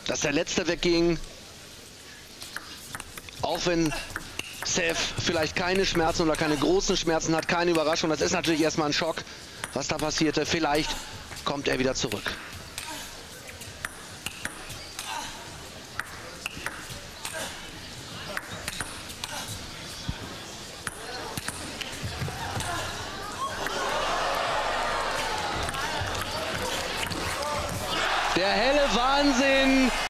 dass der letzte wegging. Auch wenn Seth vielleicht keine Schmerzen oder keine großen Schmerzen hat, keine Überraschung. Das ist natürlich erstmal ein Schock, was da passierte. Vielleicht kommt er wieder zurück. Der helle Wahnsinn.